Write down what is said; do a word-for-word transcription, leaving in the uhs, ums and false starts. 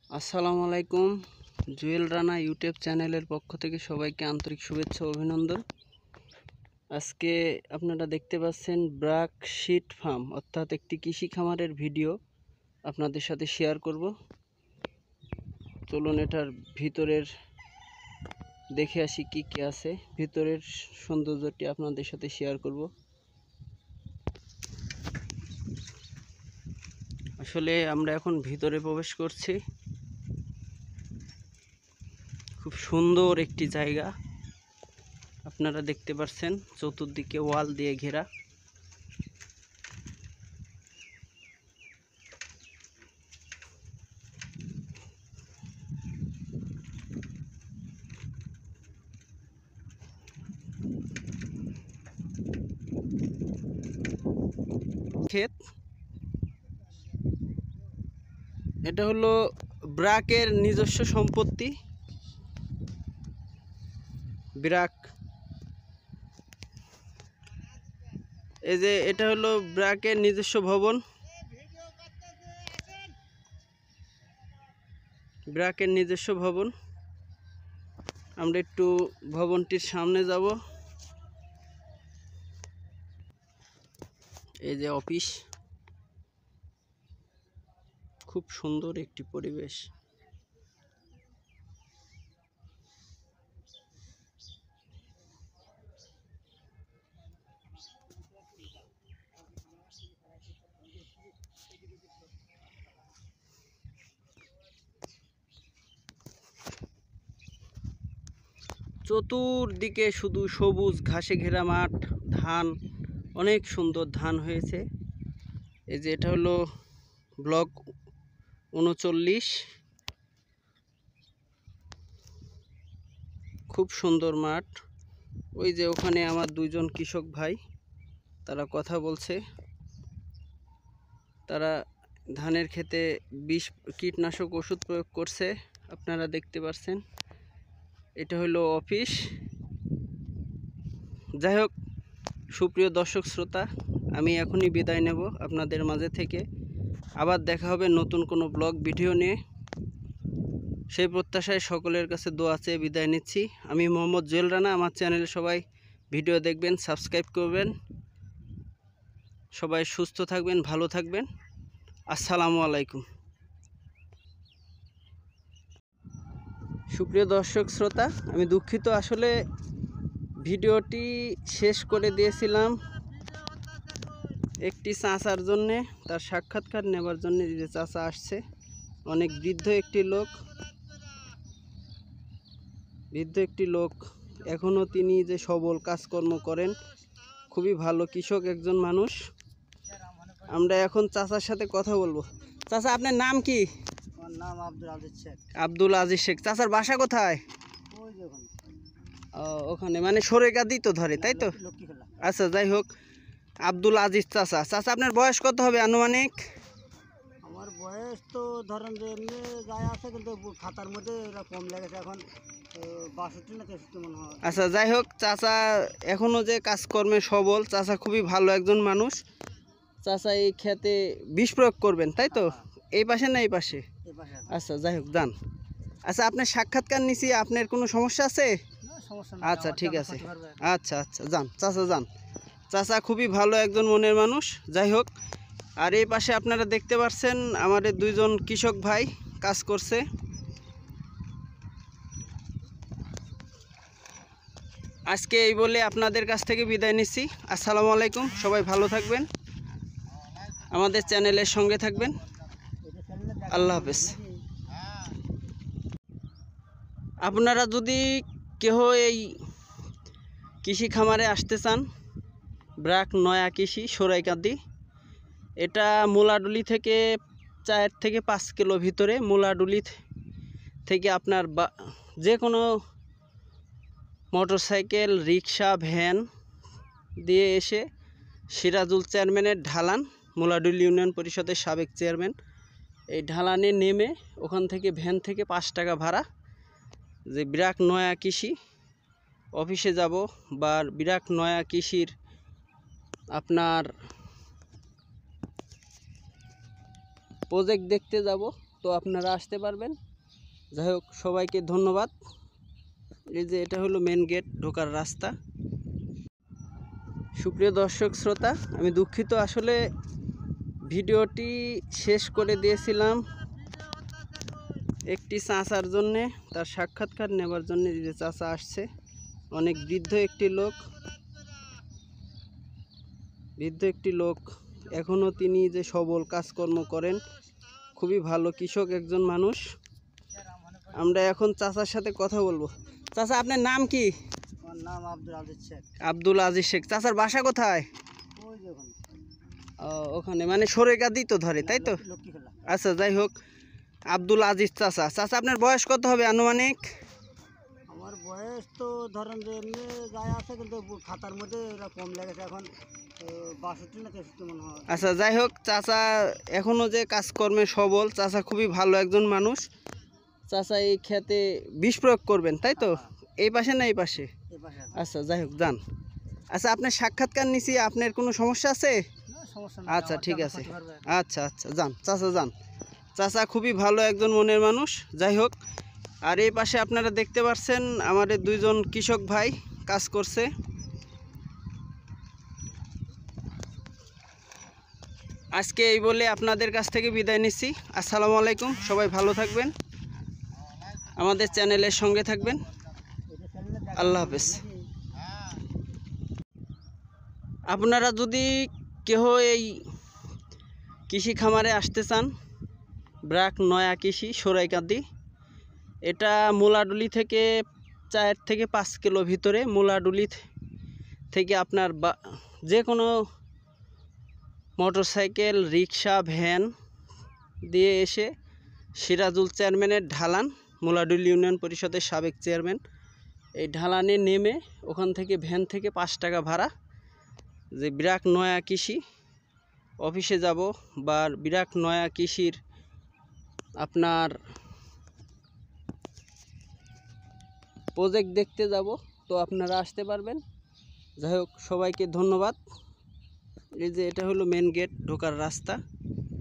আসসালামু আলাইকুম। জুয়েল রানা ইউটিউব চ্যানেলের পক্ষ থেকে সবাইকে আন্তরিক শুভেচ্ছা ও অভিনন্দন। আজকে আপনারা দেখতে পাচ্ছেন ব্রাক শিট ফার্ম অর্থাৎ একটি কৃষি খামারের ভিডিও আপনাদের সাথে শেয়ার করব। চলুন এটার ভিতরের দেখে আসি কি কি আছে। ভিতরের সৌন্দর্যটি আপনাদের সাথে শেয়ার করব। আসলে আমরা এখন ভিতরে প্রবেশ করছি। খুব সুন্দর একটি জায়গা আপনারা দেখতে পাচ্ছেন, চতুর্দিকে ওয়াল দিয়ে ঘেরা। ক্ষেত, এটা হলো ব্রাকের নিজস্ব সম্পত্তি। ব্রাক এই যে এটা হলো ব্রাকের নিজস্ব ভবন। ব্রাকের নিজস্ব ভবন। আমরা একটু ভবনটির সামনে যাব। এই যে অফিস, খুব সুন্দর একটি পরিবেশ। চতুর্দিকে শুধু সবুজ ঘাসে ঘেরা মাঠ, ধান, অনেক সুন্দর ধান হয়েছে। এই যে এটা হলো ব্লক উনচল্লিশ। খুব সুন্দর মাঠ। ওই যে ওখানে আমার দুইজন কৃষক ভাই, তারা কথা বলছে। তারা ধানের ক্ষেতে বিষ কীটনাশক ওষুধ প্রয়োগ করছে, আপনারা দেখতে পাচ্ছেন। এটা হলো অফিস। যাই হোক, সুপ্রিয় দর্শক শ্রোতা, আমি এখনই বিদায় নেব আপনাদের মাঝে থেকে। আবার দেখা হবে নতুন কোনো ব্লগ ভিডিও নিয়ে। সেই প্রত্যাশায় সকলের কাছে দোয়া চেয়ে বিদায় নিচ্ছি। আমি মোহাম্মদ জুয়েল রানা। আমার চ্যানেলে সবাই ভিডিও দেখবেন, সাবস্ক্রাইব করবেন। সবাই সুস্থ থাকবেন, ভালো থাকবেন। আসসালামু আলাইকুম। সুপ্রিয় দর্শক শ্রোতা, আমি দুঃখিত, আসলে ভিডিওটি শেষ করে দিয়েছিলাম একটি চাচার জন্যে, তার সাক্ষাৎকার নেবার জন্য। যে চাচা আসছে, অনেক বৃদ্ধ একটি লোক, বৃদ্ধ একটি লোক এখনও তিনি যে সবল কাজকর্ম করেন, খুবই ভালো কৃষক একজন মানুষ। আমরা এখন চাচার সাথে কথা বলবো। চাচা, আপনার নাম কি? আমার নাম আব্দুল আজিজ শেখ। আব্দুল আজিজ শেখ। চাচার বাসা কোথায়? ওখানে মানে সরেগাদি তো ধরে, তাই তো? আচ্ছা, যাই হোক, আব্দুল আজিজ চাচা। চাচা, আপনার বয়স কত হবে আনুমানিক? আমার বয়স তো ধরেন যে এমনি গায়ে আছে, কিন্তু খাতার মধ্যে এরা কম লেগেছে, এখন বাষট্টি না তেষট্টি মনে হয়। আচ্ছা, যাই হোক, চাচা এখনও যে কাজকর্মে সবল। চাচা খুবই ভালো একজন মানুষ। চাচা এই খেতে বিষ প্রয়োগ করবেন, তাই তো? এই পাশে না এই পাশে? আচ্ছা, যাই হোক, যান। আচ্ছা, আপনার সাক্ষাৎকার নিছি, আপনার কোনো সমস্যা আছে? আচ্ছা, ঠিক আছে। আচ্ছা আচ্ছা, যান চাচা, যান। চাচা খুবই ভালো একজন মনের মানুষ। যাই হোক, আর এই পাশে আপনারা দেখতে পাচ্ছেন আমাদের দুইজন কৃষক ভাই কাজ করছে। আজকে এই বলে আপনাদের কাছ থেকে বিদায় নিচ্ছি। আসসালামু আলাইকুম। সবাই ভালো থাকবেন, আমাদের চ্যানেলের সঙ্গে থাকবেন। আল্লাহ হাফেজ। আপনারা যদি কেহ এই কৃষি খামারে আসতে চান, ব্রাক নয়া কৃষি সরাইকান্দি, এটা মোলাডুলি থেকে চার থেকে পাঁচ কিলো ভিতরে। মোলাডুলি থেকে আপনার বা যে কোনো মোটরসাইকেল, রিক্সা, ভ্যান দিয়ে এসে সিরাজুল চেয়ারম্যানের ঢালান, মোলাডুলি ইউনিয়ন পরিষদের সাবেক চেয়ারম্যান, এই ঢালানে নেমে ওখান থেকে ভ্যান থেকে পাঁচ টাকা ভাড়া, যে ব্রাক নয়া কৃষি অফিসে যাব বা ব্রাক নয়া কৃষির আপনার প্রজেক্ট দেখতে যাব, তো আপনারা আসতে পারবেন। যাই হোক, সবাইকে ধন্যবাদ। এই যে এটা হলো মেন গেট, ঢোকার রাস্তা। সুপ্রিয় দর্শক শ্রোতা, আমি দুঃখিত, আসলে ভিডিওটি শেষ করে দিয়েছিলাম একটি চাচার জন্যে, তার সাক্ষাৎকার নেবার জন্য। যে চাচা আসছে, অনেক বৃদ্ধ একটি লোক, বৃদ্ধ একটি লোক এখনও তিনি যে সবল কাজকর্ম করেন, খুবই ভালো কৃষক একজন মানুষ। আমরা এখন চাচার সাথে কথা বলবো। চাচা, আপনার নাম কি? আমার নাম আব্দুল আজিজ শেখ। আব্দুল আজিজ শেখ। চাচার বাসা কোথায়? ওই যে ওখানে ও, ওখানে মানে সরেগাদি তো ধরে, তাই তো? লক্ষ্মীখোলা। আচ্ছা, যাই হোক, আব্দুল আজিজ চাচা। চাচা, আপনার বয়স কত হবে আনুমানিক? আমার বয়স তো ধরেন যে এমনি যায় আছে, কিন্তু খাতার মধ্যে এরা কম লেগেছে এখন, বাষট্টি না তেষট্টি মনে হয়। আচ্ছা, যাই হোক, চাচা এখনও যে কাজকর্মে সবল, চাচা খুবই ভালো একজন মানুষ। চাচা এই খেতে বিষ প্রয়োগ করবেন, তাই তো? এই পাশে না এই পাশে? এই পাশে আছে। আচ্ছা, যাই হোক, যান। আচ্ছা, আপনার সাক্ষাৎকার নিছি, আপনার কোনো সমস্যা আছে? না, সমস্যা নেই, আচ্ছা, আমার ঠিক তেমন আছে। ক্ষতি করবে। আচ্ছা আচ্ছা, যান চাচা, যান। চাচা খুবই ভালো একজন মনের মানুষ। যাই হোক, আর এই পাশে আপনারা দেখতে পাচ্ছেন আমাদের দুইজন কৃষক ভাই কাজ করছে। আজকে এই বলে আপনাদের কাছ থেকে বিদায় নিচ্ছি। আসসালামু আলাইকুম, সবাই ভালো থাকবেন, আমাদের চ্যানেলের সঙ্গে থাকবেন। আল্লাহ হাফেজ। আপনারা যদি কেহ এই কৃষি খামারে আসতে চান, ব্রাক নয়া কৃষি সরাইকান্দি, এটা মোলাডুলি থেকে চার থেকে পাঁচ কিলো ভিতরে। মোলাডুলি থেকে আপনার বা যে কোনো মোটরসাইকেল, রিক্সা, ভ্যান দিয়ে এসে সিরাজুল চেয়ারম্যানের ঢালান, মোলাডুলি ইউনিয়ন পরিষদের সাবেক চেয়ারম্যান, এই ঢালানে নেমে ওখান থেকে ভ্যান থেকে পাঁচ টাকা ভাড়া, যে ব্রাক নয়া কৃষি অফিসে যাব বা ব্রাক নয়া কৃষির আপনার প্রজেক্ট দেখতে যাব, তো আপনারা আসতে পারবেন। যাই হোক, সবাইকে ধন্যবাদ। এই যে এটা হলো মেন গেট, ঢোকার রাস্তা।